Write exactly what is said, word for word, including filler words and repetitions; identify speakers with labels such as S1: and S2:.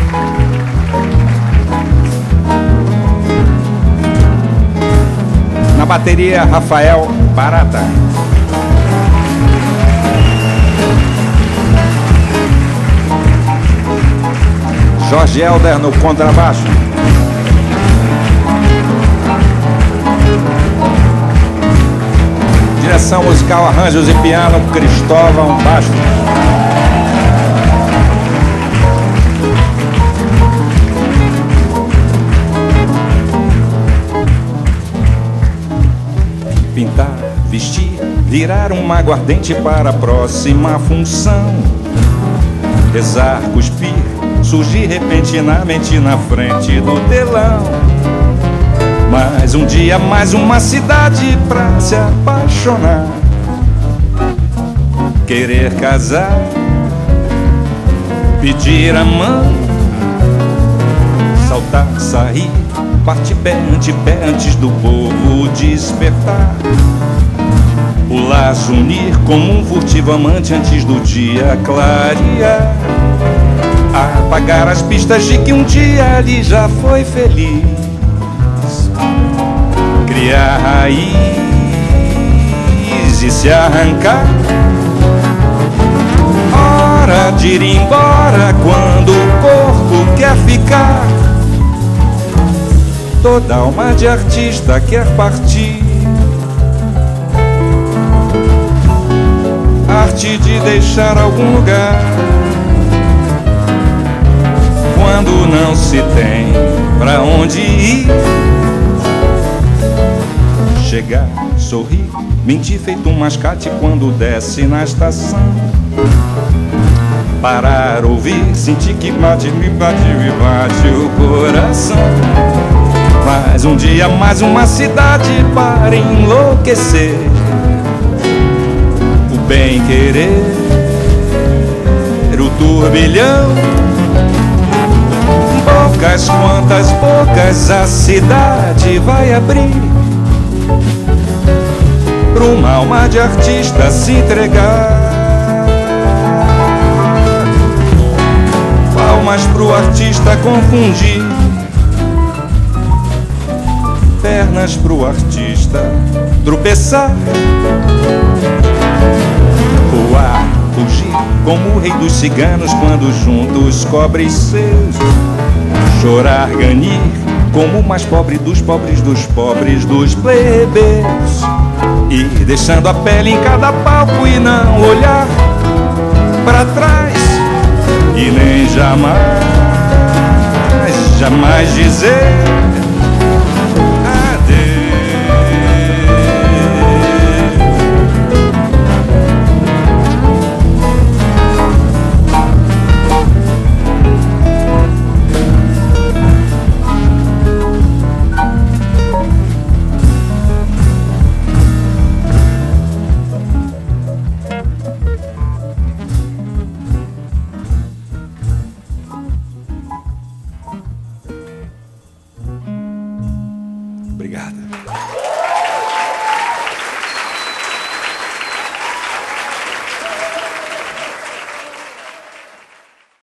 S1: Na bateria, Rafael Barata. Jorge Helder no contrabaixo. Direção musical, arranjos e piano, Cristóvão Bastos. Pintar, vestir, virar uma aguardente para a próxima função. Rezar, cuspir, surgir repentinamente na frente do telão. Mais um dia, mais uma cidade pra se apaixonar. Querer casar, pedir a mão, saltar, sair, partir pé ante pé antes do povo despertar. Pular, se unir como um furtivo amante antes do dia clarear. Apagar as pistas de que um dia ali já foi feliz. Criar raiz e se arrancar. Hora de ir embora quando o corpo quer ficar. Toda alma de artista quer partir. Arte de deixar algum lugar quando não se tem pra onde ir. Chegar, sorrir, mentir feito um mascate quando desce na estação. Parar, ouvir, sentir que bate, me bate, me bate o coração. Mais um dia, mais uma cidade para enlouquecer. O bem querer, o turbilhão. Poucas, quantas bocas a cidade vai abrir pra uma alma de artista se entregar. Palmas pro artista confundir, pernas pro artista tropeçar. Voar, fugir como o rei dos ciganos quando juntos cobre seus. Chorar, ganir como o mais pobre dos pobres dos pobres dos plebeus. E deixando a pele em cada palco e não olhar pra trás. E nem jamais, jamais dizer obrigado.